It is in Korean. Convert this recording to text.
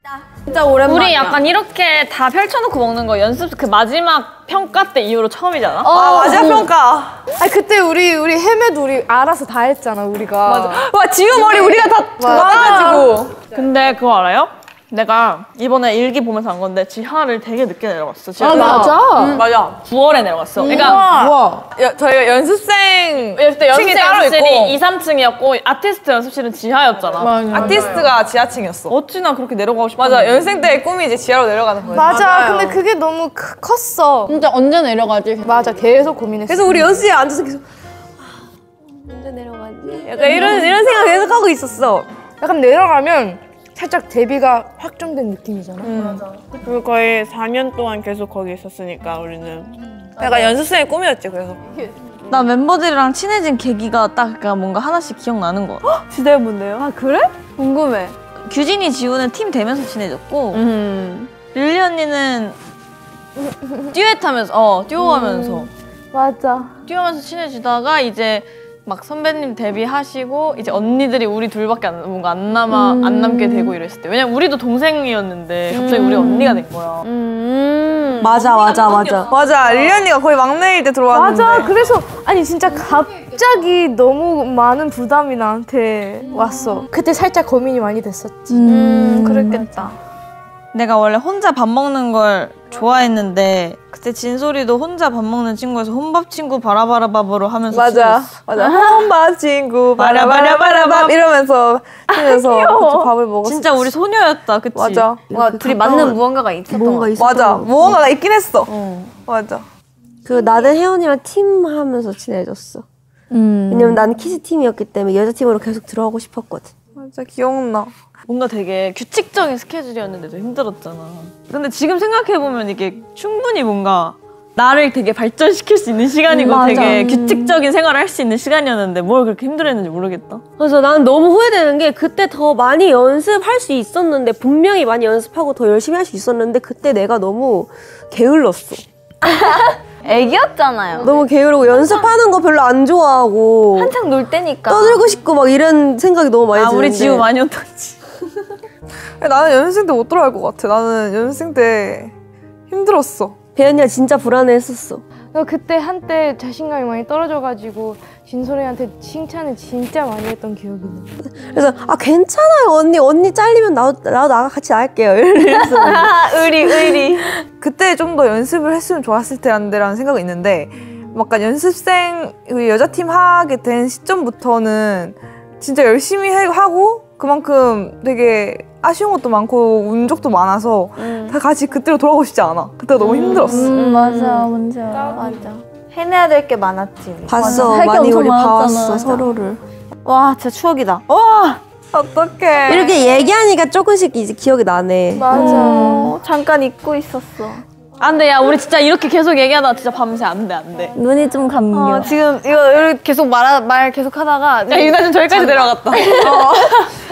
진짜 오랜만이야. 우리 약간 이렇게 다 펼쳐놓고 먹는 거 연습 그 마지막 평가 때 이후로 처음이잖아. 마지막 평가. 아니 그때 우리 헤매도 우리 알아서 다 했잖아 우리가. 맞아. 와 지우 머리 우리가 다 도와가지고. 근데 그거 알아요? 내가 이번에 일기 보면서 한 건데 지하를 되게 늦게 내려갔어. 맞아. 맞아. 9월에 내려갔어. 그러니까 우와. 저희가 연습생 그때 층이 따로 연습실이 있고 2, 3층이었고 아티스트 연습실은 지하였잖아. 맞아. 아티스트가 지하층이었어. 어찌나 그렇게 내려가고 싶었는데. 맞아. 연습생 때의 꿈이 이제 지하로 내려가는 거예요. 맞아. 맞아요. 근데 그게 너무 컸어. 진짜 언제 내려가지? 맞아. 계속 고민했어. 그래서 우리 연습실에 앉아서 계속 언제 내려가지? 약간 이런 생각 계속 하고 있었어. 약간 내려가면 살짝 데뷔가 확정된 느낌이잖아. 맞아. 그리고 거의 4년 동안 계속 거기 있었으니까 우리는. 약간 연습생의 꿈이었지 그래서. 나 멤버들이랑 친해진 계기가 딱 그러니까 뭔가 하나씩 기억나는 거 같아. 진짜 뭔데요? 아 그래? 궁금해. 규진이, 지우는 팀 되면서 친해졌고 릴리 언니는 듀엣하면서 듀오하면서 맞아. 듀오하면서 친해지다가 이제 막 선배님 데뷔하시고 이제 언니들이 우리 둘밖에 뭔가 안 남게 되고 이랬을 때 왜냐면 우리도 동생이었는데 갑자기 우리 언니가 된 거야. 맞아. 맞아. 릴리 언니가 거의 막내일 때 들어왔는데. 맞아. 그래서 아니 진짜 갑자기 너무 많은 부담이 나한테 왔어. 그때 살짝 고민이 많이 됐었지. 그랬겠다. 내가 원래 혼자 밥 먹는 걸 좋아했는데 그때 진솔이도 혼자 밥 먹는 친구에서 혼밥 친구 바라바라밥으로 하면서 맞아. 친해졌어. 맞아. 혼밥 친구 바라바라바라밥 이러면서 하면서 밥을 먹었어. 진짜 우리 소녀였다, 그치? 맞아. 뭔가 둘이 맞는 무언가가 있었던 뭔가 있었던 맞아. 것 같아. 무언가가 있긴 했어. 맞아. 그 나는 혜원이랑 팀 하면서 친해졌어. 왜냐면 나는 키스 팀이었기 때문에 여자 팀으로 계속 들어가고 싶었거든. 맞아. 기억나. 뭔가 되게 규칙적인 스케줄이었는데도 힘들었잖아. 근데 지금 생각해보면 이게 충분히 뭔가 나를 되게 발전시킬 수 있는 시간이고 되게 규칙적인 생활을 할 수 있는 시간이었는데 뭘 그렇게 힘들어했는지 모르겠다. 그래서 나는 너무 후회되는 게 그때 더 많이 연습할 수 있었는데 분명히 많이 연습하고 더 열심히 할 수 있었는데 그때 내가 너무 게을렀어. 애기였잖아요. 너무 게으르고 연습하는 거 별로 안 좋아하고 한창 놀 때니까. 떠들고 싶고 막 이런 생각이 너무 많이 드는데 우리 지우 많이 혼났지. 나는 연습생 때 못 들어갈 것 같아. 나는 연습생 때 힘들었어. 배현이가 진짜 불안해했었어. 그때 한때 자신감이 많이 떨어져가지고 진솔이한테 칭찬을 진짜 많이 했던 기억이 나. 그래서 괜찮아요 언니 잘리면 나도 나가 같이 나갈게요 이러면서 의리. 그때 좀 더 연습을 했으면 좋았을 텐데라는 생각이 있는데 약간 연습생 여자팀 하게 된 시점부터는 진짜 열심히 하고 그만큼 되게 아쉬운 것도 많고 운 적도 많아서 다 같이 그때로 돌아가고 싶지 않아. 그때가 너무 힘들었어. 맞아, 뭔지 알아. 맞아. 해내야 될 게 많았지. 우리. 봤어. 할게 많이 엄청 우리 많았잖아, 봐왔어 맞아. 서로를. 와, 진짜 추억이다. 어떡해. 이렇게 얘기하니까 조금씩 이제 기억이 나네. 맞아. 잠깐 잊고 있었어. 안 돼, 야, 우리 진짜 이렇게 계속 얘기하다가 진짜 밤새 안 돼. 눈이 좀 감겨. 지금 이거 계속 말 계속 하다가 야, 유나 좀 저기까지 내려갔다.